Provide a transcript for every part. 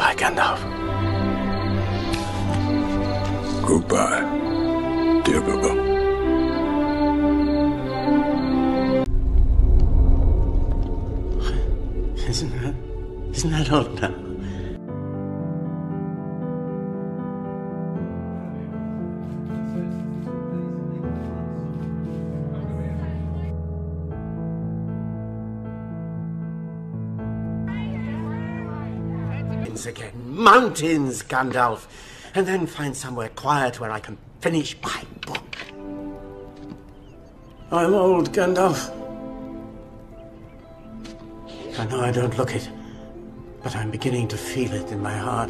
Goodbye, Gandalf. Goodbye, dear Bilbo. Isn't that all now? Again, mountains, Gandalf, and then find somewhere quiet where I can finish my book. I'm old, Gandalf. I know I don't look it, but I'm beginning to feel it in my heart.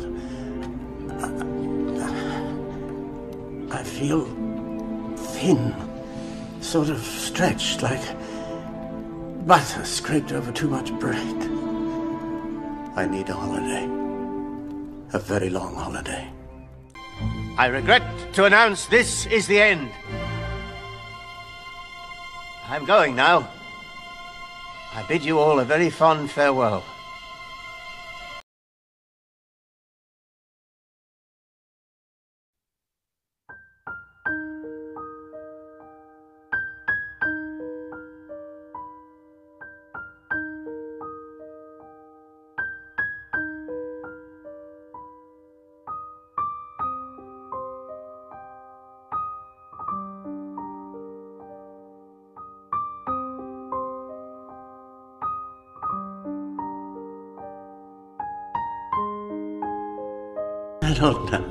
I feel thin, sort of stretched, like butter scraped over too much bread. I need a holiday. A very long holiday. I regret to announce this is the end. I'm going now. I bid you all a very fond farewell. I don't know.